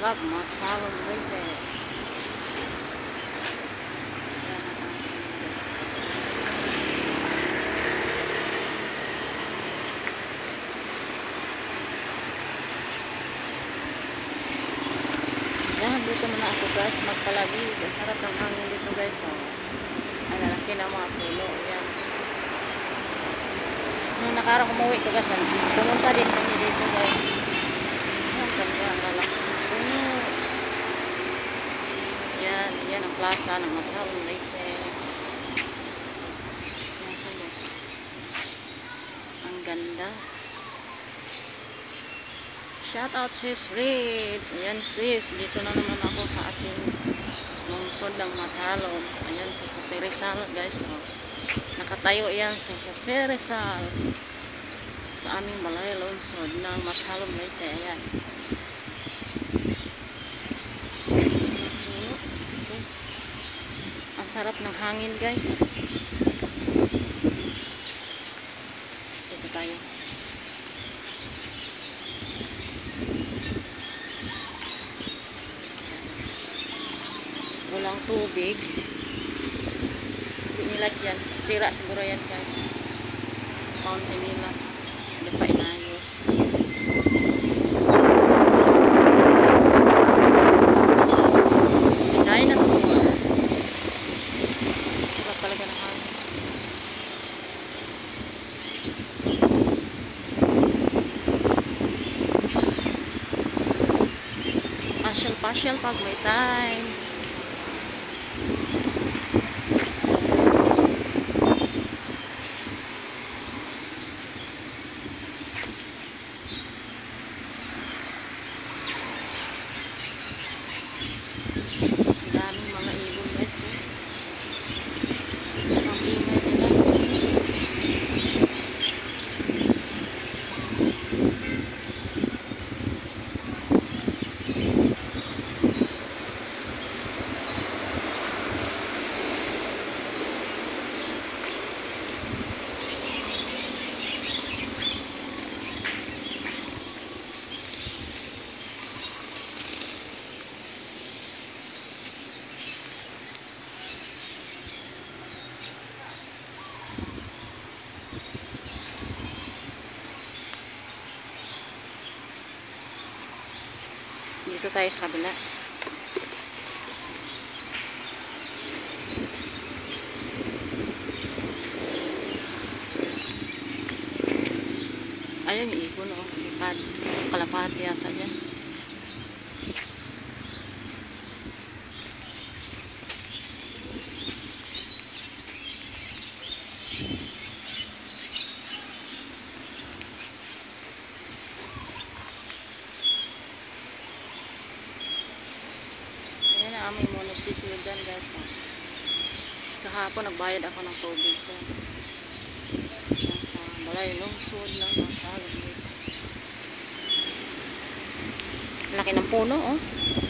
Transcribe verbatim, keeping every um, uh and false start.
of Matalom Leyte. Yan, dito muna ako guys, magpalagi. Ang sarap ng hangin dito guys. Oh. Ay, lalaki na mga puno. Yan. Nung nakarang umuwi ko guys, pumunta din kami dito guys. Yan, ganda ang lalaki ng puno. Yan, yan ang plaza ng Matalom Leyte. Yan siya guys. Ang ganda. Shout out sis Ritz. Ayan sis, dito na naman ako sa ating lungsod ng Matalom. Ayan si Jose Rizal guys. Oh. Nakatayo yan si Jose Rizal sa aming balay lungsod ng Matalom Leyte. Ayan. Ang sarap ng hangin guys. Dito tayo. Walang tubig. Hindi nila yan. Sira siguro yan guys. Fountain nila. Hindi pa inayos. Si dinosaur. Sarap talaga ng hangin. Pasyal-pasyal pag may time. Daming mga ibon guys. Ang ingay nila. Dito tayo sa kabila. Ayun, ibon o. Lipad. Kalapati yata dyan. Aming munisipyo dyan guys. Kahapon nagbayad ako ng tubig ko. Sa balay lungsod ng Matalom Leyte. Laki ng puno oh.